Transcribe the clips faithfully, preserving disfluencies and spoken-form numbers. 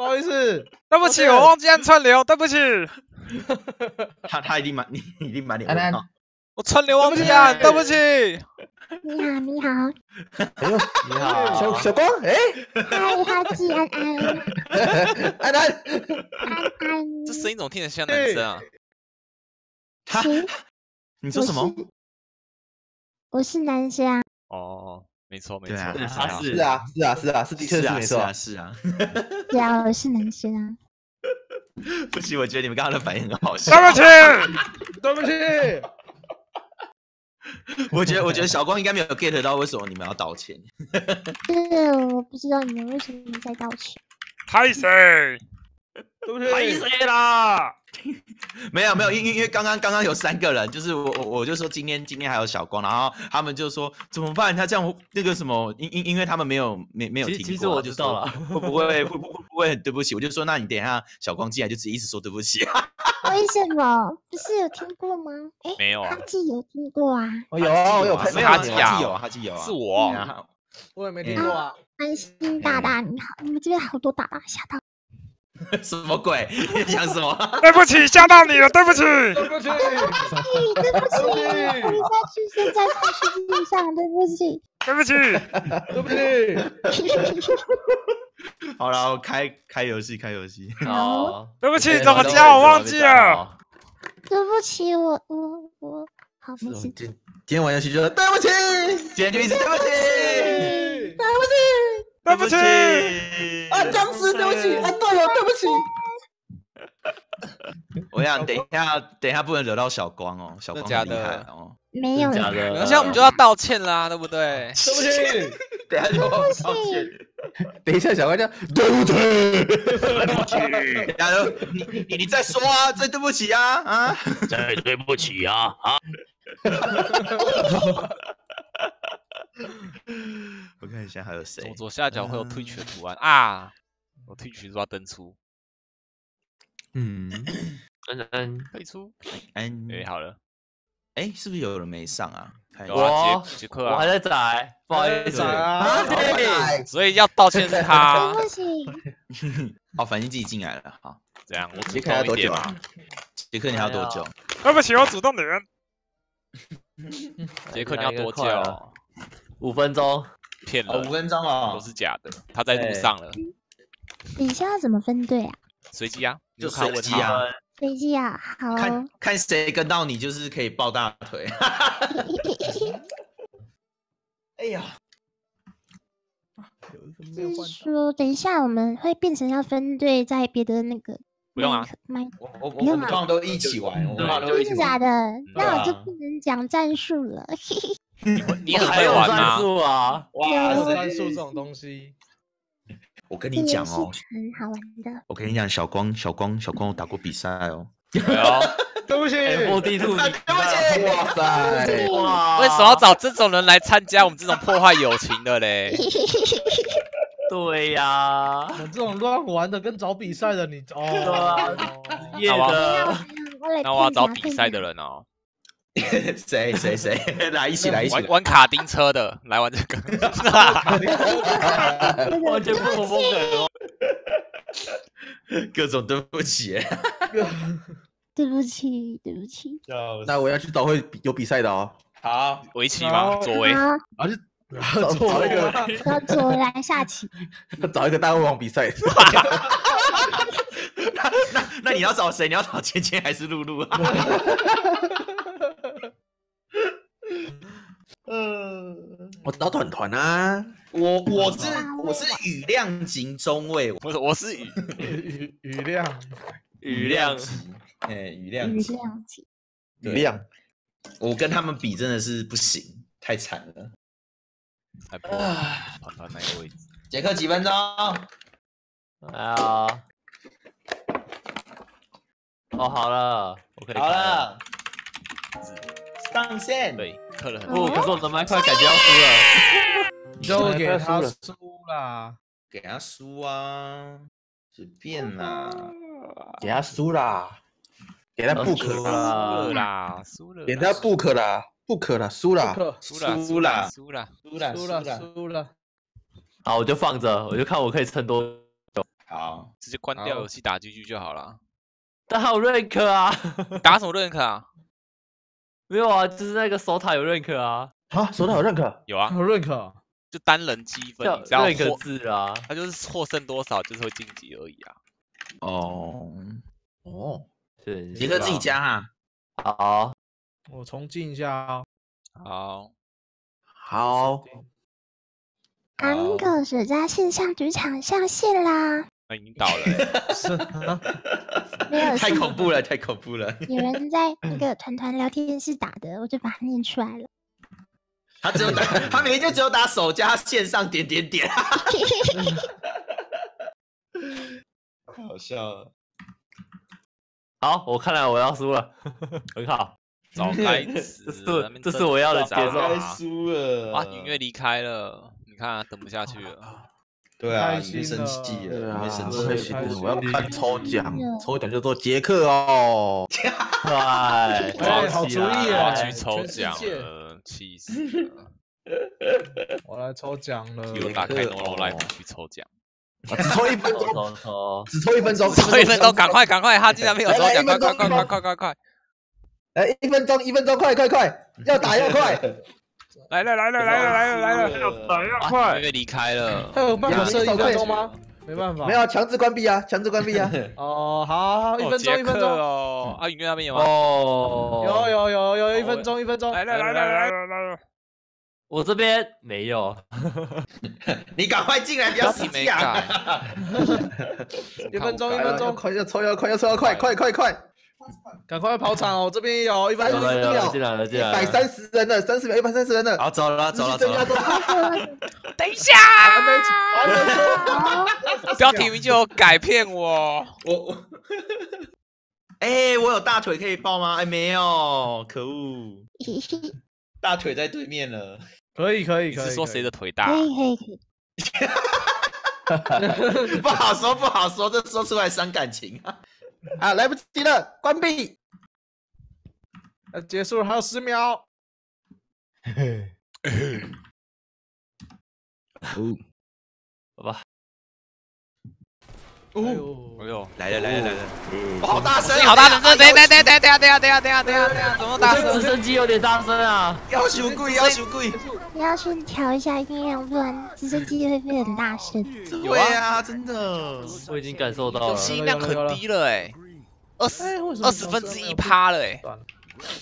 不好意思， 对不起，我忘记按串流，对不起。 他他一定满，你一定满脸安安问号。 我串流忘记按，对不起。 你好，你好， 哎呦， 你好， 小小光，哎， 嗨，哈吉安安， 安安， 安安， 这声音怎么听得像男生啊？ 他， 谁？ 你说什么？ 我是男生啊。 哦，没错没对啊错， 他是是啊，是啊，是啊，是的确是啊是没错是啊。是啊。 对啊，我是男生啊。 不行，我觉得你们刚刚的反应很好笑。 对不起， 对不起。 我觉得我觉得小光应该没有 get 到为什么你们要道歉。 对，我不知道你们为什么在道歉。 拍谁？ 对不起， 拍谁啦？ 没有没有，因因因为刚刚刚刚有三个人，就是我我我就说今天今天还有小光，然后他们就说怎么办？他这样那个什么，因因因为他们没有没没有听过， 其实我知道了， 会不会会不会不会很对不起？我就说那你等一下小光进来就直接一直说对不起。 为什么？不是有听过吗？哎， 没有啊哈吉有听过啊。 我有啊，我有没拍， 有哈哈吉啊基有啊哈基有啊， 是我。 然后我也没听过啊。 安心大大你好，你们这边好多大大吓到。 什么鬼？你讲什么？ 对不起，吓到你了，对不起。 对不起， 对不起，我应该出现在这世界上，对不起。 对不起， 对不起。 好了，我开开游戏开游戏。 好， 对不起，怎么叫我忘记了？ 对不起，我我我，好，没事。 今今天玩游戏就对不起， 今天就一直对不起， 对不起， 对不起。 啊，僵尸，对不起，啊，队友，对不起。 我想等一下，等一下不能惹到小光哦，小光真的很厉假的害哦。 没有啦。 假的。 那现在我们就要道歉啦，对不对？ 对不起， 等一下就道歉。 等一下，小光叫对不起， 对不起，等一下就你你你你再说啊，这对不起啊啊！ 再对不起啊啊！ 我看一下还有谁左。左下角会有退群图案啊，我退群都要登出， 嗯， 嗯嗯， 退出。 嗯， 哎，好了， 哎，是不是有人没上啊？看一有下啊， 我杰杰克我还啊， 在载，不好意思在啊。 对， 所以要道歉是他对。不起， 哦，反正自己进来了。好， 这样我主杰克要动一点嘛多久啊？？ 杰克你还要多久？ 对不起，我主动点。杰克你要多哪一个快了久？ 五分钟， 哦， 骗人五，分钟都哦。 是假的。他在路上了， 等一下要怎么分队啊？ 随机啊， 就你看问随机啊他。 飞机啊，好。 看看谁跟到你，就是可以抱大腿。哎呀， 有一个没有就换到。 是说，等一下我们会变成要分队在别的那个不用啊， 麦。 我我我我们通常都一起玩，我们通常都一起玩。 真的假的？那我就对啊不能讲战术了。 你会你很还有战会玩吗？ 术啊！ 哇， 有战术这种东西， 我跟这你讲哦， 游戏很好玩的。 我跟你讲，小光小光小光有打过比赛哦。 有。 对不起， F D Two， 对不起， 哇塞， 哇， 为什么要找这种人来参加我们这种破坏友情的嘞？ 对呀我，们这种乱玩的跟找比赛的你哦， 对啊哦业好啊的， 我来那我要找看一下比赛的。人哦， 谁谁谁来一起来一起玩玩卡丁车的，来玩这个。 完全不同风格。 各种对不起。 对不起，对不起。 那我要去找会有比赛的哦。 好， 围棋吗？左围。 好， 然后就找找一个要左来下棋。 找一个大胃王比赛。 那那那你要找谁？你要找芊芊还是露露啊？ 呃， 我找团团啊， 我我是我是雨量级中尉， 不是，我是雨。 雨雨量， 雨量， 级，哎，雨量余级， 量级。 雨亮， 我跟他们比真的是不行，太惨了。 还不跑到那个位置。 杰克几分钟？ 哎呀，哦，好了，我可以好开了，上线。 对，刻了很不， 多。 可是我的麦快感觉要输了。 你就给他输啦。 给他输啊，随便啦。 给他输啦，给他 book 输啦， 输了了， 啦，输了啦。 给他 book 啦，book 啦，输啦。 输了， 输啦输了。 输了输了输了， 好，我就放着，我就看我可以撑多久。 好， 直接关掉游戏打 G G 就好了。 但还有 rank 啊， 打什么 rank 啊？ 没有啊，就是那个守塔有 rank 啊， 啊，手套有认可。 有啊， 有认可。 就单人积分， 叫你只要 rank 获， 字啊。 他就是获胜多少就是会晋级而已啊。 哦哦， 是， 杰克自己加哈。 好， 我重进一下哦。 好， 好， 安狗水在线上赌场上线啦！ 那已经倒了欸。 是啊， 没有， 太恐怖了，太恐怖了。 有人在那个团团聊天室打的，我就把它念出来了。 他只有打，他明明就只有打手加线上点点点。太好笑了。 好，我看来我要输了，很好， 早该这死是了，那边这是我要的节奏该啊！ 输了。 啊，音乐离开了，你看啊，等不下去了。 对啊， 开你别心了生气对了， 啊， 别生不开气了。 心，我要看抽奖，抽奖就做杰克哦。 对， 哎好主意我耶要去抽全世奖界了，气死了！ 我来抽奖了。 有打开 No No Life 去抽奖， 只抽一分抽钟， 抽抽， 只抽一分钟， 抽一分钟，赶快赶快，他竟然没有抽奖，快来来一分钟快快快快快快！ 来一分钟，一分钟，快快快，要打要快。 来了来了来了来了来了！ 要啊，音乐离开了。 他有办法设一分钟吗？没办法。 没有强制关闭啊，强制关闭啊。 哦，好，好，一分钟，一分钟。 哦，啊，音乐那边有吗？ 哦， 有有有有一分钟，一分钟。 来了来了来了来了！ 我这边没有， 你赶快进来，不要死没讲。 改。 一分钟，一分钟， 快要抽要快要抽要快快快快！ 赶快跑场哦！这边也有一分钟， 有了有了， 秒进来了进来了， 一百三十人了，三十秒，一百三十人了。 好，走了走了走了。 等一下， 还没还没抽。 标题名就有改骗我。 我我，哎，我有大腿可以抱吗？哎，没有，可恶，大腿在对面了。 可以可以可以。 你是说谁的腿大可？以可以可以。 不好说不好说，这说出来伤感情。 啊，来不及了，关闭。 要结束了，还有十秒。 好吧， 哦哎，呦， 来了来了来了，我好大声， 你好大声！等等等等等等等下等下等下等下等下，怎么大声？ 直升机有点大声啊， 要求贵要求贵。 你要去调一下音量，不然直升机会变很大声。 对啊，真的。 我已经感受到这了， 吸音量很低了哎，二十哎，为什么二十分之一趴了哎。 算了。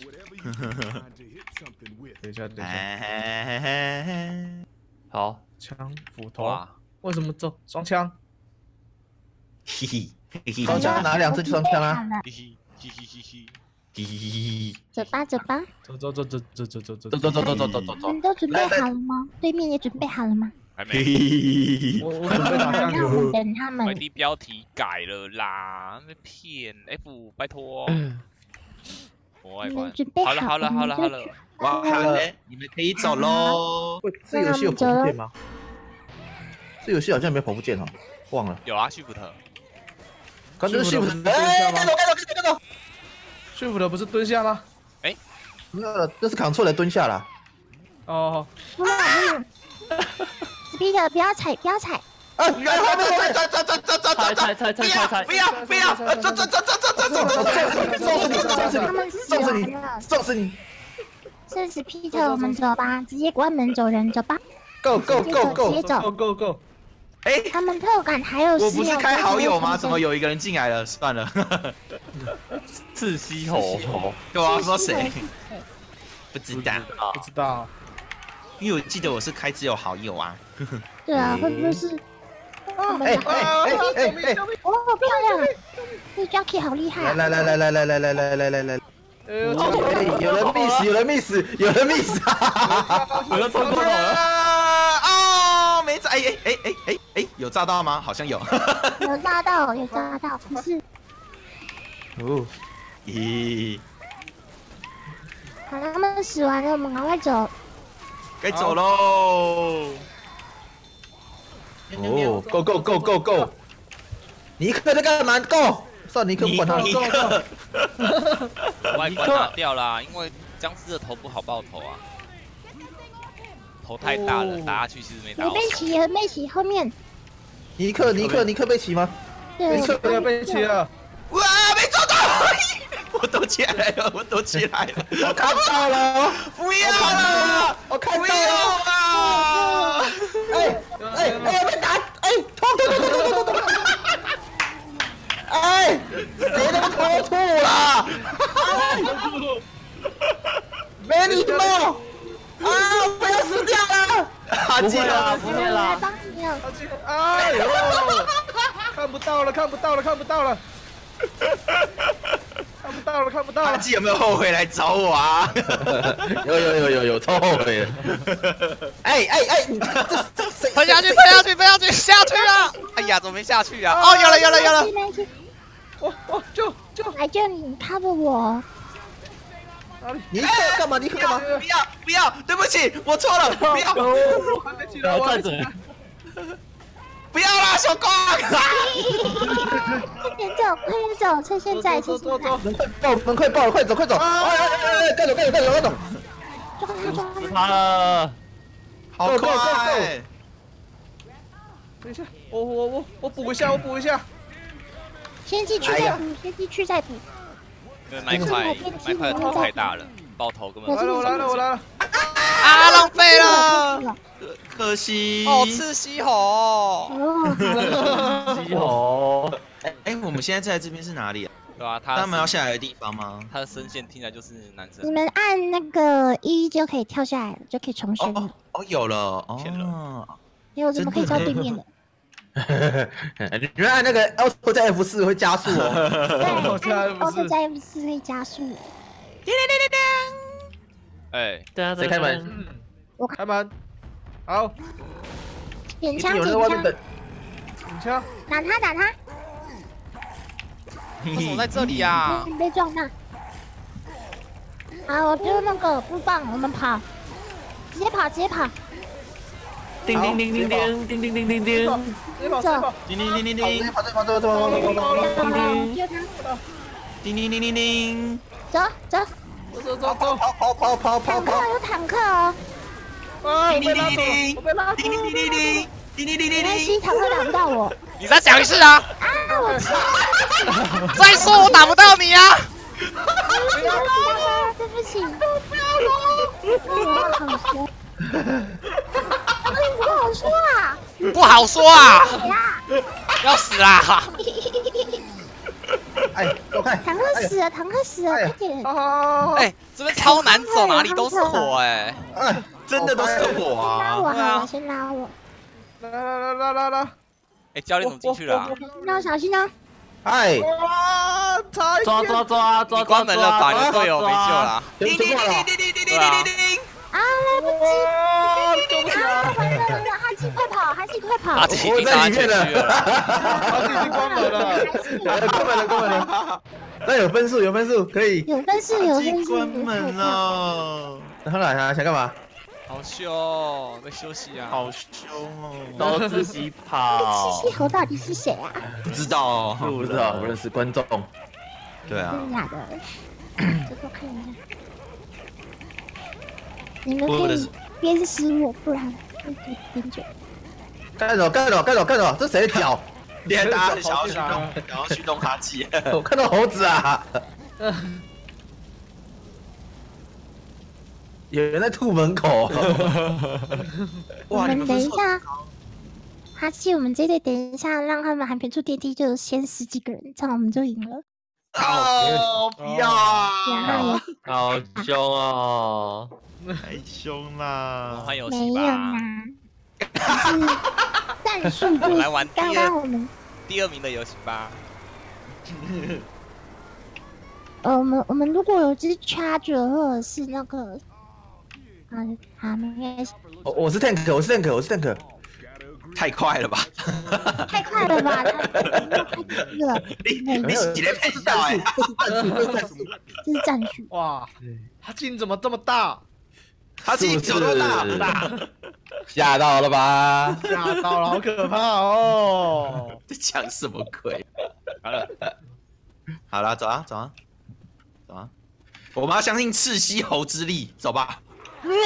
等一下，等一下， 哎， 好， 枪斧头， 哇， 为什么走双枪？ 嘿嘿嘿嘿双枪拿两支双枪啊。 好了， 嘻嘻嘻嘻嘻嘻。 嘿嘿。 走吧走吧， 走走走走走走走走走走走走走走走走你们。都准备好了吗？对面也准备好了吗？ 还嘿没。 嘿。 我我准备打酱让我们油。 等他们快。递标题改了啦，那骗 F，拜托。国外观你们。准备好了好了好了好了。 哇，好了，你们可以走喽。 喂，这游戏有跑步键吗？这游戏好像没有跑步键哦，忘了。 有啊，旭福特。 刚就是 shift， 蹲下哎， 吗看到看到看到看到， 驯服的不是蹲下吗？ 没有了，这是 Ctrl 来蹲下了。 哦， 不要不要，Speaker 不要踩不要踩， 啊，原来他们走走走走走走猜走！ 猜猜猜猜猜不，要不要，走走走走走走走走！ 揍死你，揍死他们你， 死揍死你， 完了。 揍死你剩 Speaker 我们走吧，直接关门走人，走吧。 ！Go go 直接 go 走，直 go！ 接走。 ，Go Go Go！ 哎， 他们特感还有我十秒不是开好友吗？ 钟怎么有一个人进来了？算了， 赤溪猴， 对啊，说谁？不知道， 不知道。 因为我记得我是开只有好友啊。 对啊，会不会是？我们的哎哎哎哎哎！ 哦，漂亮啊！这 Jackie 好厉害啊！ 来来来来来来来来来来来！ 哎呦， 哎，有人 miss， 有人 miss， 有人 miss！ 我要冲过头了， 哦，没炸！哎哎哎哎哎哎，有炸到吗？好像有。 有炸到，有炸到，可是哦， 咦， 好了，他们死完了，我们赶快走。 该走喽。 哦，go go go go go！尼克在干嘛？Go！算尼克不管他尼了。 克， 外观拿掉啦，因为僵尸的头不好爆头啊，头太大了， 哦打下去其实没打到有被。骑，有被骑，后面尼克尼克尼克被骑吗？ 对， 这个被骑了。 哇，没抓到！我躲起来了，我躲起来了。 我看到了， 不要了， 我看到不要了。 了！ 哎哎哎，被打！哎，痛痛痛痛痛痛痛！哎，谁他妈偷吐了？没礼貌！啊，我要死掉了！ 不会啦，不会我来啦。 帮你了。 哎呦，看不到了，看不到了，看不到了，看不到了，看不到了。 阿基有没有后悔来找我啊？ 有有有有有，超后悔的。哎哎哎，你这这谁？ 喷下去，喷下去，喷下去，下去了！哎呀，怎么没下去啊？哦，有了，有了，有了！ 没事， 我我救救来救你，你 cover 我。 哪里？ 尼克干嘛？尼克不要干嘛？ 不要不要！对不起，我错了，不要我还没起来， 然我还没后站着起来。 不要啦，小光！ 快点走，快点走，趁现在，趁现在。 走走走走。 门快爆，门快爆了，快走快走！哎哎哎哎，快走快走快走快走！ 抓他抓死他！ 他了！ 好 Go, go, go, 快！ 等一下，我我我我补一下，我补一下。 先进去再补，先进去再补。 因为那一块那一块头太大了，爆头根本来了，我来了，我来了。 啊，浪费了， 可惜。 好吃西红。 哦， 鸡吼！ 哎，我们现在在这边是哪里啊？ 对啊，他他们要下来的地方吗？ 他的声线听起来就是男生你。们按那个一就可以跳下来了，就可以重生了哦哦。哦，有了骗哦。 因为我怎么可以照对面的？ 你们按那个 Alt 加 F 四会加速哦。 对，按 Alt 加 F 四可以加速。 哎， 谁开门？ 开门。好， 点枪点枪有人在外面等，。 警枪。 打他打他！ 为什么在这里啊？ 你被撞到。好，我丢那个布棒，我们跑，直接跑直接跑。 叮叮叮叮叮叮叮叮叮叮。 直接跑，直接跑。 叮叮叮叮跑叮跑跑跑跑跑跑跑跑跑。 丢他， 叮叮叮叮叮。 走走。 走走走走。 跑跑跑跑跑坦克跑！ 有坦克哦， 啊！我叮被拉走了， 叮叮叮我被拉走叮叮叮叮叮叮叮叮叮没关系， 叮。 坦克打不到我。 你再讲一次啊！ 啊，我操！ 再说我打不到你啊！ 对不起，不要了，不好说。不好说啊！ 不好说啊！ 呀， 要死啦！ 哎，我看坦克死了，坦克死了，快点！ 好好好。 哎，这边超难走，哪里都是火哎！ 哎， 真的都是我拉我啊！ 好了，先拉我。 来来来来来来。 哎，教练怎么进去了啊？ 要小心哦！ 哎， 哇！差一抓点。 抓抓抓！ 你关门了吧？你的队友没救了。 叮叮叮叮叮叮叮叮叮。 啊，来不及！ 哇！救不起啊， 来。 完了完了，哈基快跑，哈基快跑！ 阿基已经上安全区了。 他已经关门了。 关门了关门了。那有分数有分数可以。 有分数有分数， 关门了。 然后来啊，想干嘛？ 好凶哦，在休息啊。 好凶哦！ 都自己七跑夕。猴到底是谁啊？ 不知道哦， 不知道，不认识观众。 对啊， 真的假的？这个看一下。你们可以鞭尸我，不然会点点久。 干走干走干走干走，这谁的脚？ 你还大家想要去弄，想要去弄哈基？ 我看到猴子啊！有人在吐门口。 我们等一下，哈基，我们这队等一下让他们还没出电梯就先十几个人，这样我们就赢了。 哦，不要啊！ 然后好凶哦！ 太凶啦！ 换游没有戏吧。 啦，就是战术我们来不玩第刚二刚我们第二名的游戏吧。 呃，我们我们如果有支 charger 或者是那个，啊，好，没关系， 我我是 tank，我是 tank，我是 tank。 太快了吧！ 太快了吧，他太快了， 你你几连配笑哎？ 这是战术。 哇！哈基你怎么这么大？ 他自己有多大？ 大，吓到了吧？ 吓到了，好可怕哦！ 在讲什么鬼？ 好了， 好了，走啊走啊走啊！我们要相信赤溪猴之力，走吧。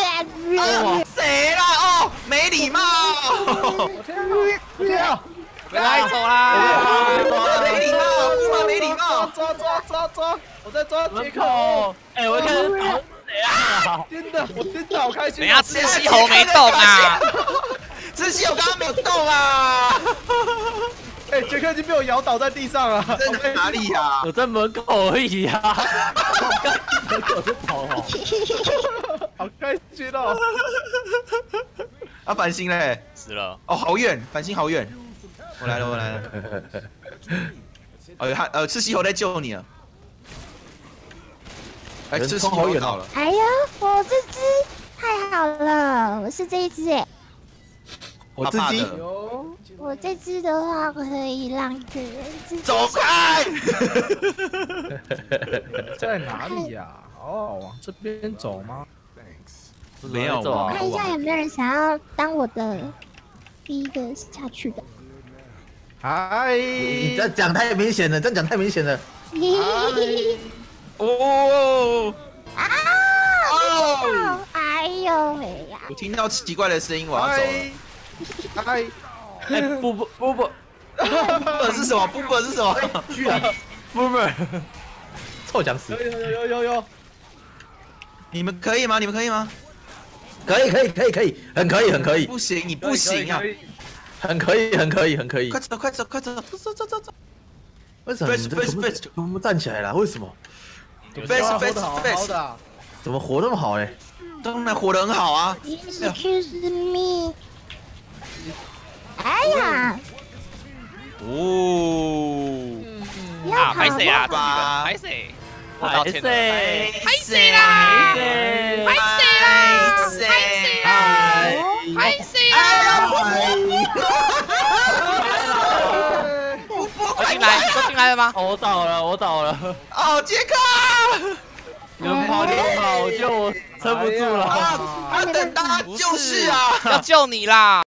啊谁啦？哦，没礼貌！ 我天啊！我天啊！ 来走啦！ 没礼貌，布马没礼貌。 抓抓抓抓！我在抓杰克。 哦，哎，我看是倒谁啊？ 真的，我真的好开心。 等下吃西猴没动啊！ 吃西猴刚刚没有动啊！ 哎，杰克已经被我摇倒在地上了。 在哪里呀？ 我在门口而已呀。门口就跑了。 好开心哦！ 啊，繁星嘞？ 死了。 哦，好远，繁星好远。我来了，我来了。哦，他呃，吃西猴在救你了。哎，吃西猴倒了。 哎呀，我这只太好了，我是这一只哎。 我自己我这只的话可以让一个人自己走开。 在哪里呀？哦，往这边走吗？ 没有走啊。 看一下有没有人想要当我的第一个下去的。 嗨， 你这讲太明显了，这讲太明显了。 哦啊！ 哦！ 哎呦喂呀！ 我听到奇怪的声音，我要走了。 嗨， 哎，不不不不， 布本是什么？布本是什么？ 居然不不， 臭僵尸！ 有有有有有， 你们可以吗？你们可以吗？ 可以可以可以可以，很可以很可以， 不行，你不行啊！ 很可以很可以很可以。 快走快走快走，走走走走走！ 为什么你这全部全部站起来了？为什么？ Face 活 face 得好好 face， 的。 怎么活那么好嘞？ 当然活得很好啊！ Excuse me。哎呀！ 哦， 啊， 不要跑！ 拍谁啊？ 吧拍谁？我道歉了。 谁？ 拍谁啦？ 谁？ 拍谁啦？ 谁？ 嗨， 拍谁啦？我进来，都进来了吗？ 我倒了，我倒了。 哦，杰克！ 你们跑，你们跑，我就我撑不住了。 啊，他等他就是啊！ 要救你啦！